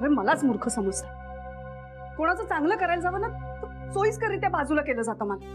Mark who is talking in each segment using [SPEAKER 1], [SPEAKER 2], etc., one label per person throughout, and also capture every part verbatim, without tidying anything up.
[SPEAKER 1] सगळे मलाच मूर्ख समजतात। कोणाचं चांगलं करायला जावं ना सोयीस्करित्या बाजूला केलं जातं मला।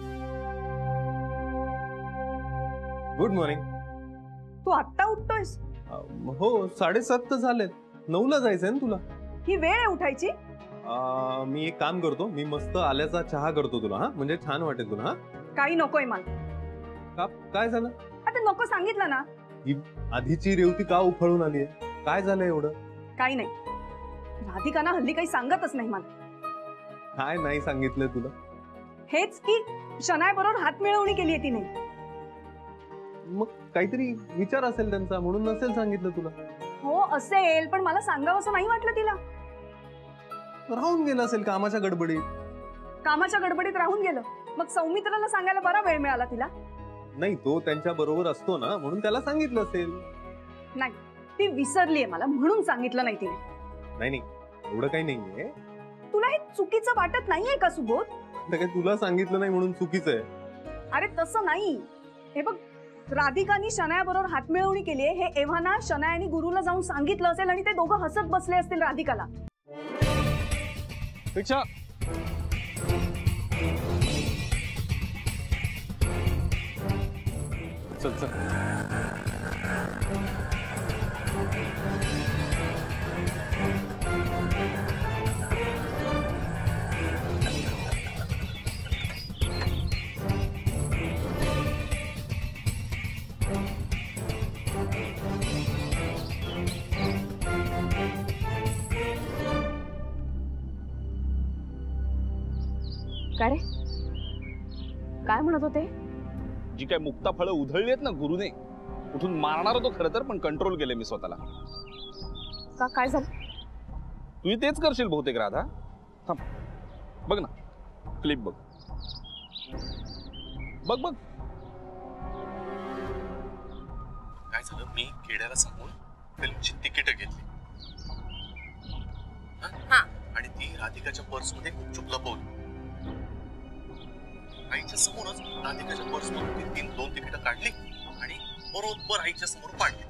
[SPEAKER 2] Good morning.
[SPEAKER 1] तू आत्ता उठतोयस?
[SPEAKER 2] हो, साडेसात तर झालेत, नऊला जायचंय ना तुला।
[SPEAKER 1] ही वेळ आहे उठायची?
[SPEAKER 2] आ, मी एक काम करतो, मी मस्त आल्याचा चहा करतो तुला, हा म्हणजे छान वाटेल तुला। हा
[SPEAKER 1] काही नकोय मला।
[SPEAKER 2] का काय झालं?
[SPEAKER 1] आता नको सांगितलं ना।
[SPEAKER 2] ही आधीची रेवती का उफळून आली आहे? काय झालं एवढं?
[SPEAKER 1] काही नाही, राधिकाना हल्ली काही सांगतच नाही मला।
[SPEAKER 2] काय नाही सांगितलंय तुला?
[SPEAKER 1] हेच की शनाय बरोबर हात मिळवणी केली आहे तिने।
[SPEAKER 2] मग काहीतरी विचार असेल त्यांचा, म्हणून नसेल सांगितलं तुला।
[SPEAKER 1] हो असेल, पण मला सांगावंसं नाही वाटलं तिला।
[SPEAKER 2] राहून गेलं असेल कामाच्या गडबडीत।
[SPEAKER 1] कामाच्या गडबडीत राहून गेलं, मग सौमित्राला सांगायला बरा वेळ मिळाला तिला।
[SPEAKER 2] नाही, तो त्यांच्या बरोबर असतो ना, म्हणून त्याला सांगितलं असेल।
[SPEAKER 1] नाही, ती विसरलीये मला म्हणून सांगितलं नाही तिने।
[SPEAKER 2] नाही नाही, एवढं काही नाहीये।
[SPEAKER 1] तुला हे चुकीचं वाटत नाहीये का सुबोध?
[SPEAKER 2] काय तुला सांगितलं नाही म्हणून चुकीचं आहे?
[SPEAKER 1] अरे तसं नाही, हे बघ राधिकानी शनाया बरोबर हातमिळवणी केली आहे हे एव्हाना शनाया आणि गुरुला जाऊन सांगितलं असेल आणि ते दोघं हसत बसले असतील राधिकाला।
[SPEAKER 3] दीक्षा, चल चल।
[SPEAKER 1] काय रे, काय म्हणत होते?
[SPEAKER 3] जी काय मुक्ता फळं उधळली आहेत ना गुरुने, उठून मारणार होतो खरं तर, पण कंट्रोल केले मी स्वतःला।
[SPEAKER 1] का काय झालं?
[SPEAKER 3] तू तेच करशील बहुतेक राधा। थांब, बघ ना क्लिप, बघ बघ बघ।
[SPEAKER 2] काय झालं, मी केड्याला सांगून फिल्मची तिकीट घेतली आणि ती राधिकाच्या पर्स मध्ये गुपचूप लपवली। आईच्या समोरच राधिकाच्या पर्स मधून ती तीन दोन तिकीट काढली आणि बरोबर आईच्या समोर पाडली।